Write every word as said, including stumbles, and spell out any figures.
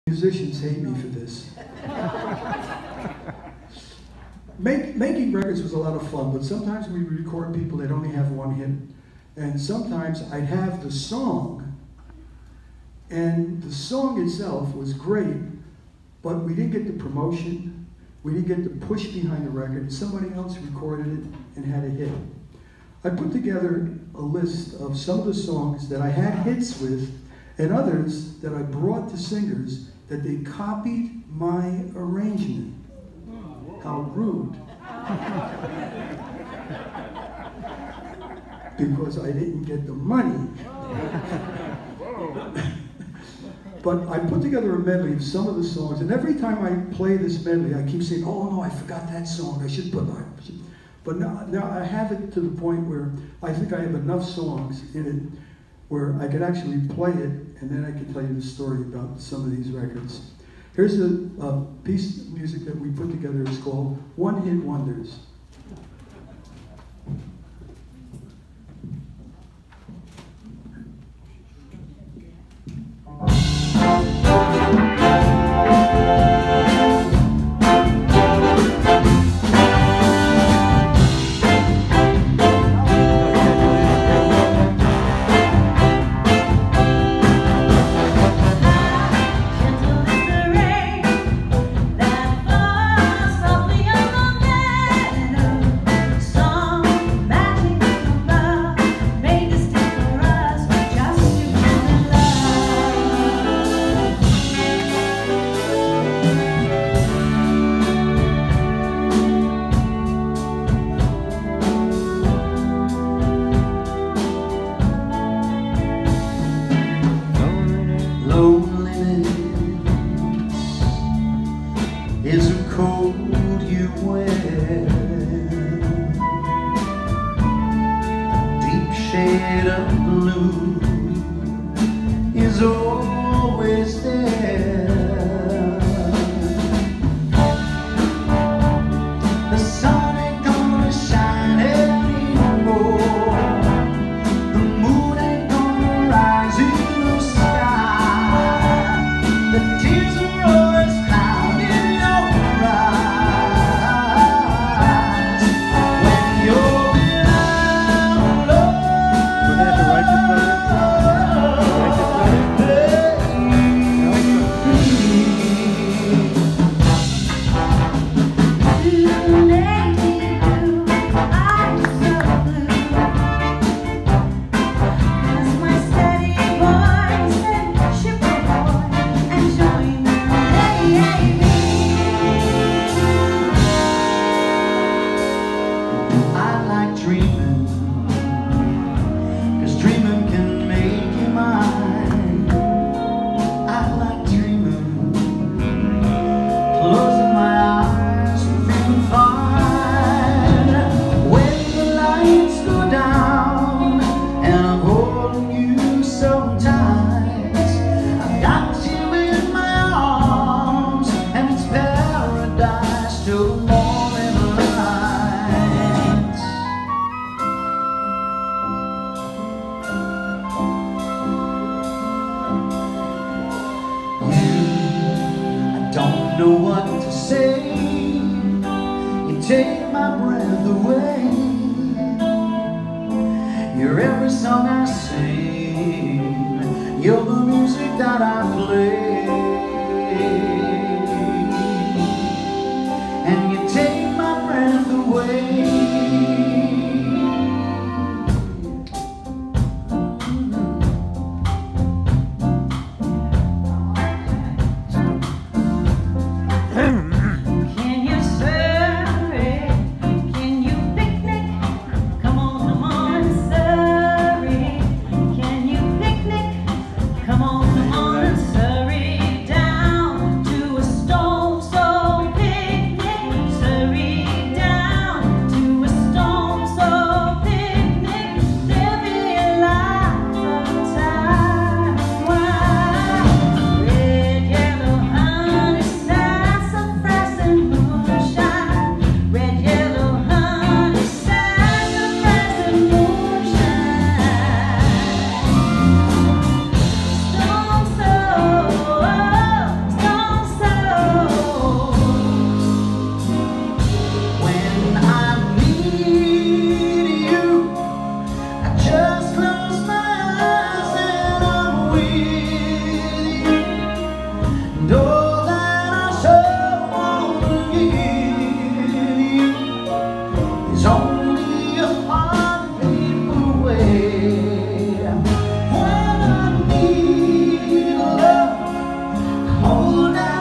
Musicians hate me for this. Make, making records was a lot of fun, but sometimes we would record people that only have one hit, and sometimes I'd have the song, and the song itself was great, but we didn't get the promotion, we didn't get the push behind the record, and somebody else recorded it and had a hit. I put together a list of some of the songs that I had hits with, and others that I brought to singers that they copied my arrangement. How rude. Because I didn't get the money. But I put together a medley of some of the songs, and every time I play this medley, I keep saying, oh no, I forgot that song, I should put that. But now, now I have it to the point where I think I have enough songs in it where I could actually play it, and then I can tell you the story about some of these records. Here's a, a piece of music that we put together. It's called One Hit Wonders. Is a coat you wear, a deep shade of blue is always there. The sun ain't gonna shine anymore, the moon ain't gonna rise in the sky, the tears are always dreaming, 'cause dreaming can make you mine. I like dreaming, closing my eyes and feeling fine. When the lights go down and I'm holding you so tight, I've got you in my arms and it's paradise till the morning light. Don't know what to say, you take my breath away. You're every song I sing, you're the music that I play. And you take my breath away. Come on, come on, Surrey. all that I so want to give you is only a heartbeat away. When I need love, hold out.